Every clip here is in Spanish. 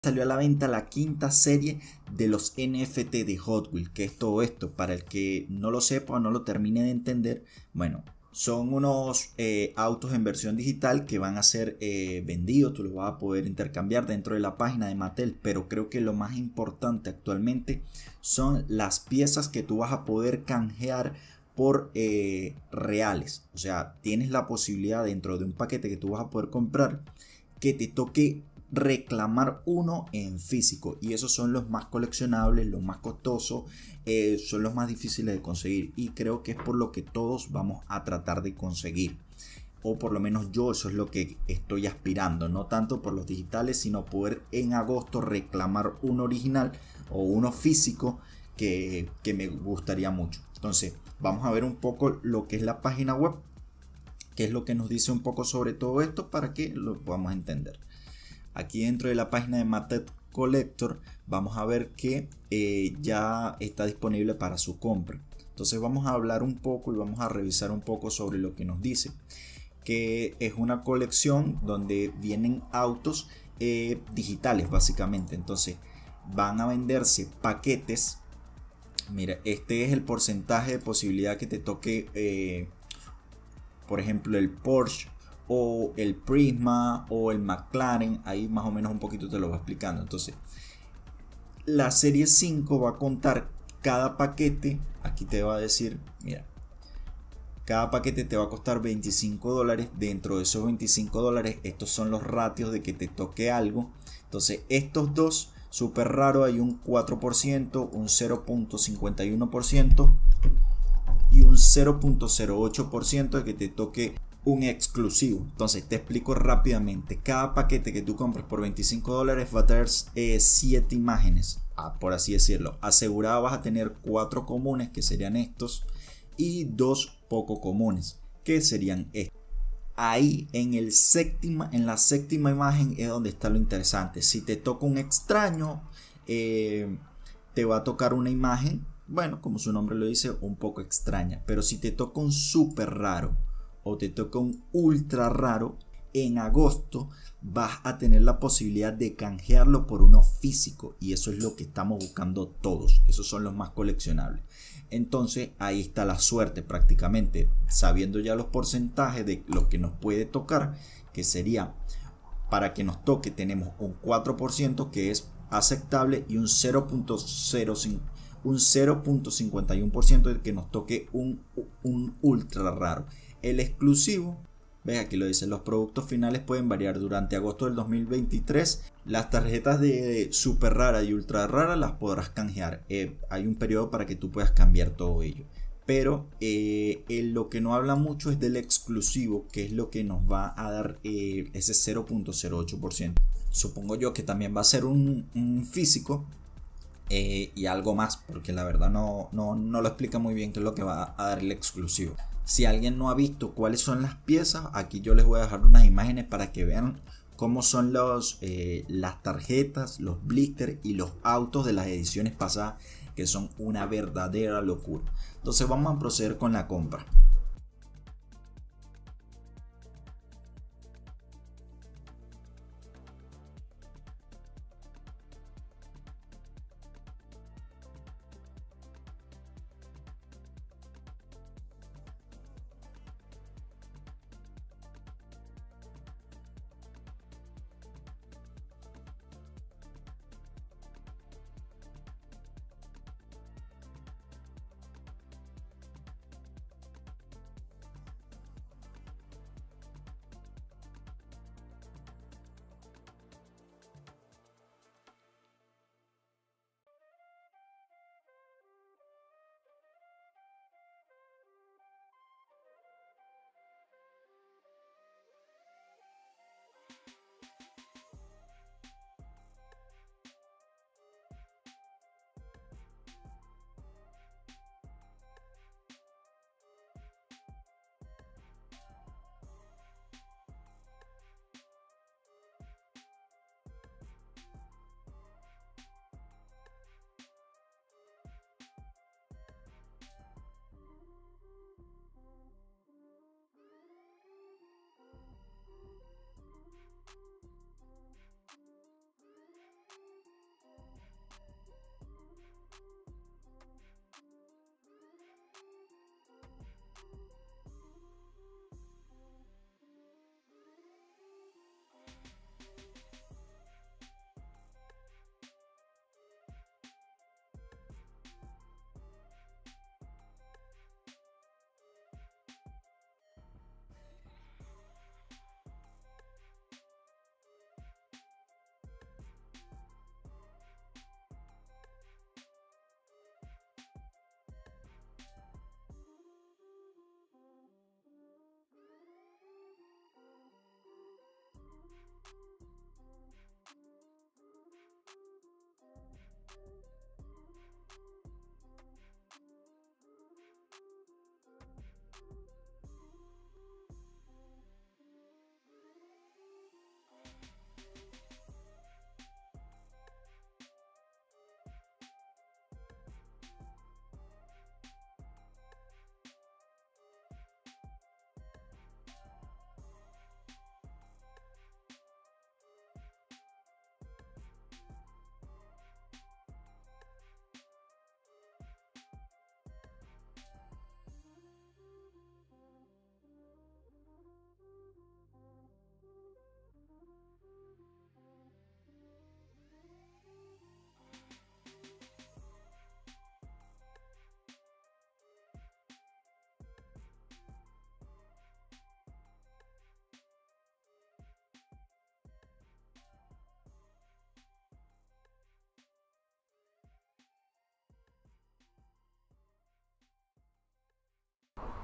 Salió a la venta la quinta serie de los NFT de Hot Wheels. ¿Qué es todo esto? Para el que no lo sepa o no lo termine de entender, bueno, son unos autos en versión digital que van a ser vendidos. Tú los vas a poder intercambiar dentro de la página de Mattel, pero creo que lo más importante actualmente son las piezas que tú vas a poder canjear por reales. O sea, tienes la posibilidad dentro de un paquete que tú vas a poder comprar que te toque reclamar uno en físico, y esos son los más coleccionables, los más costosos, son los más difíciles de conseguir, y creo que es por lo que todos vamos a tratar de conseguir, o por lo menos yo eso es lo que estoy aspirando, no tanto por los digitales, sino poder en agosto reclamar uno original o uno físico que me gustaría mucho. Entonces vamos a ver un poco lo que es la página web, que es lo que nos dice un poco sobre todo esto para que lo podamos entender. Aquí dentro de la página de Mattel Collector vamos a ver que ya está disponible para su compra. Entonces vamos a hablar un poco y vamos a revisar un poco sobre lo que nos dice, que es una colección donde vienen autos digitales básicamente. Entonces van a venderse paquetes. Mira, este es el porcentaje de posibilidad que te toque por ejemplo el Porsche o el Prisma o el McLaren. Ahí más o menos un poquito te lo va explicando. Entonces la serie 5 va a contar cada paquete. Aquí te va a decir, mira, cada paquete te va a costar $25. Dentro de esos $25, estos son los ratios de que te toque algo. Entonces estos dos súper raro, hay un 4%, un 0.51% y un 0.08% de que te toque un exclusivo. Entonces te explico rápidamente. Cada paquete que tú compres por $25 va a traer 7 imágenes, por así decirlo. Asegurada vas a tener 4 comunes, que serían estos, y 2 poco comunes, que serían estos. Ahí en la séptima imagen es donde está lo interesante. Si te toca un extraño, te va a tocar una imagen, bueno, como su nombre lo dice, un poco extraña. Pero si te toca un súper raro o te toca un ultra raro, en agosto vas a tener la posibilidad de canjearlo por uno físico, y eso es lo que estamos buscando todos. Esos son los más coleccionables. Entonces ahí está la suerte prácticamente, sabiendo ya los porcentajes de lo que nos puede tocar, que sería, para que nos toque tenemos un 4% que es aceptable y un 0.51% de que nos toque un ultra raro. El exclusivo, ves aquí lo dice, los productos finales pueden variar durante agosto del 2023. Las tarjetas de super rara y ultra rara las podrás canjear. Hay un periodo para que tú puedas cambiar todo ello. Pero lo que no habla mucho es del exclusivo, que es lo que nos va a dar ese 0.08%. Supongo yo que también va a ser un físico. Y algo más, porque la verdad no lo explica muy bien qué es lo que va a dar el exclusivo. Si alguien no ha visto cuáles son las piezas, aquí yo les voy a dejar unas imágenes para que vean cómo son las tarjetas, los blisters y los autos de las ediciones pasadas, que son una verdadera locura. Entonces vamos a proceder con la compra.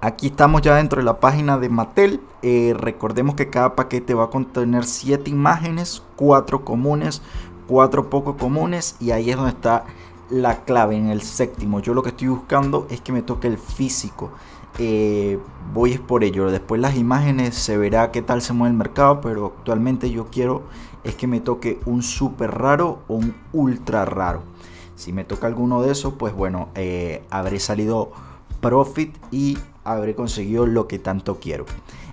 Aquí estamos ya dentro de la página de Mattel. Recordemos que cada paquete va a contener 7 imágenes, 4 comunes, 4 poco comunes, y ahí es donde está la clave, en el séptimo. Yo lo que estoy buscando es que me toque el físico. Voy es por ello. Después las imágenes se verá qué tal se mueve el mercado, pero actualmente yo quiero es que me toque un super raro o un ultra raro. Si me toca alguno de esos, pues bueno, habré salido profit y habré conseguido lo que tanto quiero.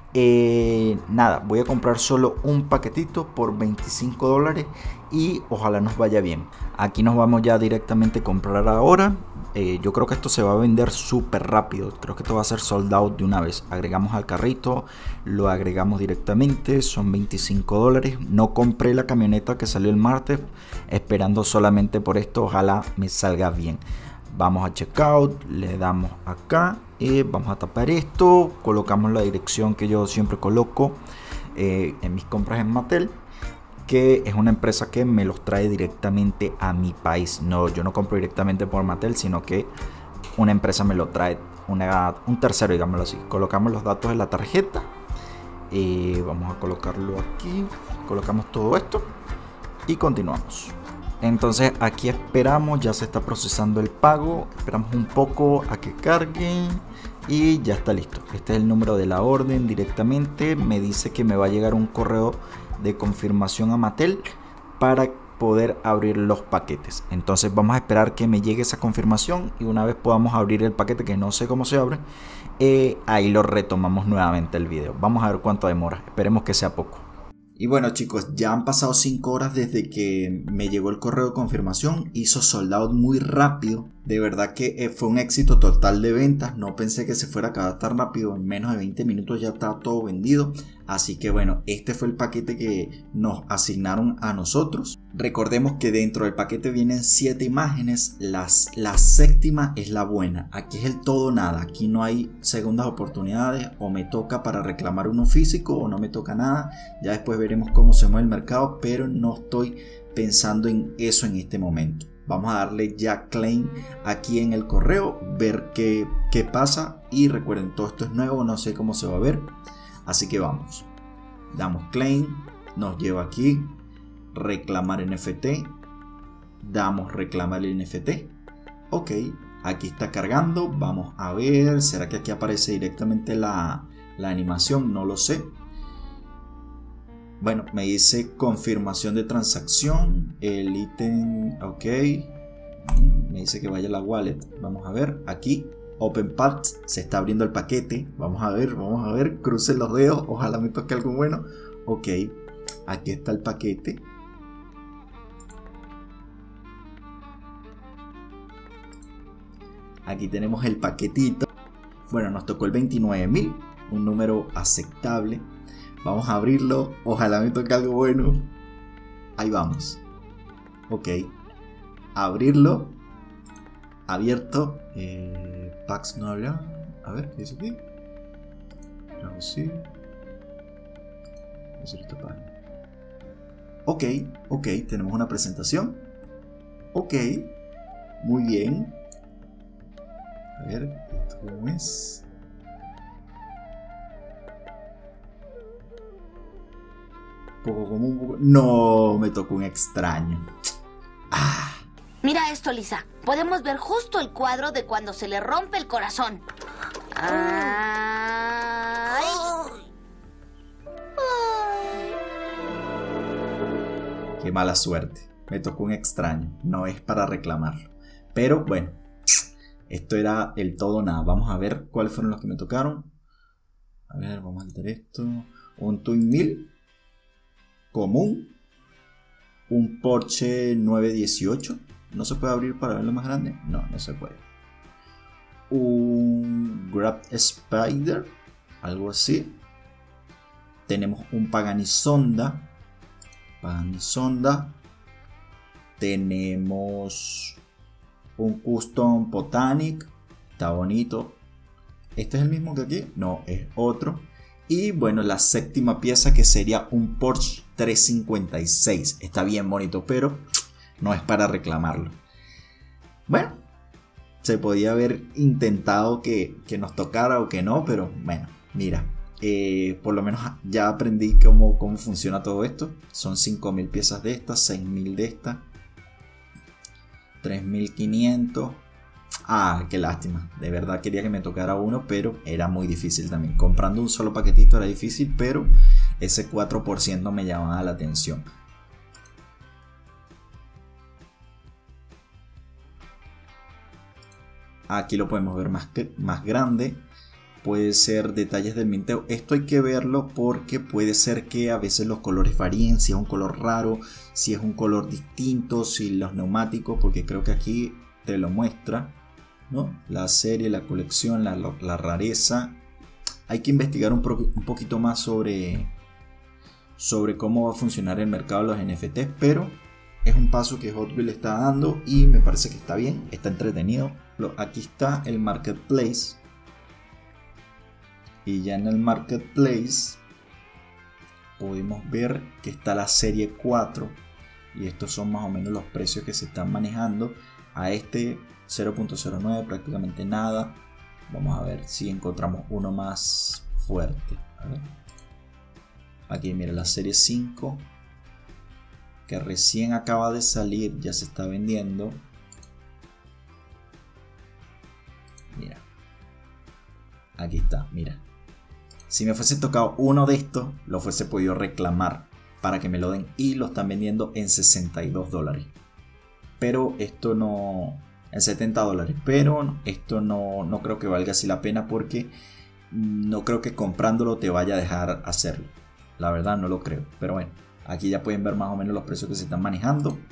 Nada, voy a comprar solo un paquetito por $25 y ojalá nos vaya bien. Aquí nos vamos ya directamente a comprar ahora. Yo creo que esto se va a vender súper rápido. Creo que esto va a ser sold out de una vez. Agregamos al carrito, lo agregamos directamente, son $25. No compré la camioneta que salió el martes, esperando solamente por esto. Ojalá me salga bien. Vamos a checkout, le damos acá, vamos a tapar esto, colocamos la dirección que yo siempre coloco en mis compras en Mattel, que es una empresa que me los trae directamente a mi país. No, yo no compro directamente por Mattel, sino que una empresa me lo trae, un tercero, digámoslo así. Colocamos los datos de la tarjeta, vamos a colocarlo aquí, colocamos todo esto y continuamos. Entonces aquí esperamos, ya se está procesando el pago, esperamos un poco a que cargue y ya está listo. Este es el número de la orden directamente, me dice que me va a llegar un correo de confirmación a Mattel para poder abrir los paquetes. Entonces vamos a esperar que me llegue esa confirmación y una vez podamos abrir el paquete, que no sé cómo se abre, ahí lo retomamos nuevamente el video. Vamos a ver cuánto demora, esperemos que sea poco. Y bueno chicos, ya han pasado 5 horas desde que me llegó el correo de confirmación. Hizo sold out muy rápido. De verdad que fue un éxito total de ventas. No pensé que se fuera a acabar tan rápido. En menos de 20 minutos ya estaba todo vendido. Así que bueno, este fue el paquete que nos asignaron a nosotros. Recordemos que dentro del paquete vienen 7 imágenes. La séptima es la buena. Aquí es el todo o nada. Aquí no hay segundas oportunidades. O me toca para reclamar uno físico o no me toca nada. Ya después veremos cómo se mueve el mercado. Pero no estoy pensando en eso en este momento. Vamos a darle ya claim aquí en el correo. Ver qué pasa. Y recuerden, todo esto es nuevo. No sé cómo se va a ver. Así que vamos. Damos claim. Nos lleva aquí. Reclamar NFT. Damos reclamar el NFT. Ok, aquí está cargando. Vamos a ver, ¿será que aquí aparece directamente la animación? No lo sé. Bueno, me dice confirmación de transacción. El ítem, ok. Me dice que vaya a la wallet. Vamos a ver, aquí Open Parts, se está abriendo el paquete. Vamos a ver, crucen los dedos. Ojalá me toque algo bueno. Ok, aquí está el paquete. Aquí tenemos el paquetito. Bueno, nos tocó el 29.000, un número aceptable. Vamos a abrirlo. Ojalá me toque algo bueno. Ahí vamos. Ok. Abrirlo. Abierto. Packs no habla. A ver, ¿qué dice aquí? No, sí. Ok, ok. Tenemos una presentación. Ok. Muy bien. A ver, ¿esto cómo es? Poco común, poco... No, me tocó un extraño. Ah. Mira esto, Lisa. Podemos ver justo el cuadro de cuando se le rompe el corazón. Ay. Qué mala suerte. Me tocó un extraño. No es para reclamarlo. Pero bueno. Esto era el todo o nada. Vamos a ver cuáles fueron los que me tocaron. A ver, vamos a quitar esto. Un Twin 1000 común. Un Porsche 918. ¿No se puede abrir para verlo más grande? No, no se puede. Un Grab Spider. Algo así. Tenemos un Pagani Zonda. Tenemos un Custom Botanic, está bonito. ¿Este es el mismo que aquí? No, es otro. Y bueno, la séptima pieza, que sería un Porsche 356. Está bien bonito, pero no es para reclamarlo. Bueno, se podía haber intentado que nos tocara o que no, pero bueno, mira. Por lo menos ya aprendí cómo funciona todo esto. Son 5.000 piezas de estas, 6.000 de estas, 3.500. Ah, qué lástima. De verdad quería que me tocara uno, pero era muy difícil también. Comprando un solo paquetito era difícil, pero ese 4% me llamaba la atención. Aquí lo podemos ver más grande. Puede ser detalles del minteo. Esto hay que verlo porque puede ser que a veces los colores varíen. Si es un color raro, si es un color distinto, si los neumáticos, porque creo que aquí te lo muestra, ¿no? La serie, la colección, la rareza. Hay que investigar un poquito más sobre cómo va a funcionar el mercado de los NFTs, pero es un paso que Hot Wheels está dando y me parece que está bien, está entretenido. Aquí está el marketplace. Y ya en el marketplace podemos ver que está la serie 4 y estos son más o menos los precios que se están manejando. A este 0.09 prácticamente nada. Vamos a ver si encontramos uno más fuerte. A ver. Aquí mira la serie 5 que recién acaba de salir, ya se está vendiendo. Mira, aquí está, mira. Si me fuese tocado uno de estos, lo fuese podido reclamar para que me lo den y lo están vendiendo en $62. Pero esto no, en $70. Pero esto no creo que valga así la pena porque no creo que comprándolo te vaya a dejar hacerlo. La verdad no lo creo. Pero bueno, aquí ya pueden ver más o menos los precios que se están manejando.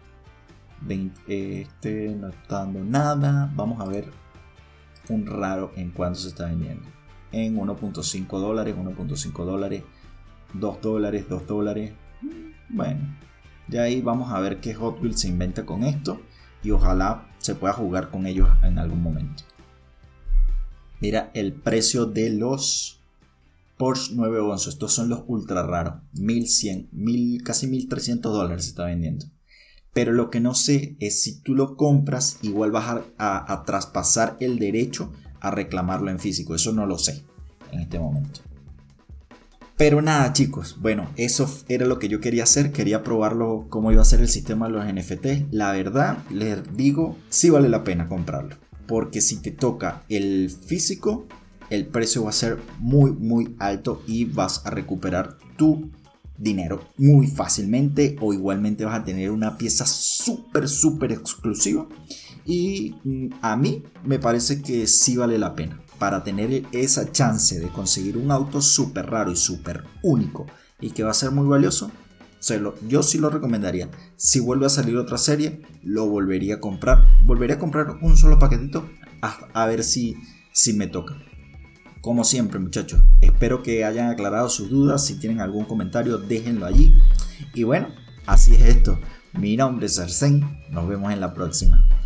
Este no está dando nada. Vamos a ver un raro en cuánto se está vendiendo. En $1.5, $1.5, $2, $2. Bueno, ya ahí vamos a ver qué Hot Wheels se inventa con esto y ojalá se pueda jugar con ellos en algún momento. Mira el precio de los Porsche 911. Estos son los ultra raros. 1.100, casi $1.300 se está vendiendo. Pero lo que no sé es si tú lo compras, igual vas a traspasar el derecho a reclamarlo en físico. Eso no lo sé en este momento. Pero nada, chicos, bueno, eso era lo que yo quería hacer. Quería probarlo, cómo iba a ser el sistema de los NFT. La verdad, les digo, sí vale la pena comprarlo, porque si te toca el físico, el precio va a ser muy alto y vas a recuperar tu dinero muy fácilmente, o igualmente vas a tener una pieza súper exclusiva. Y a mí me parece que sí vale la pena para tener esa chance de conseguir un auto súper raro y súper único y que va a ser muy valioso. Yo sí lo recomendaría. Si vuelve a salir otra serie, lo volvería a comprar. Volvería a comprar un solo paquetito a ver si me toca. Como siempre, muchachos, espero que hayan aclarado sus dudas. Si tienen algún comentario, déjenlo allí. Y bueno, así es esto. Mi nombre es Arsén. Nos vemos en la próxima.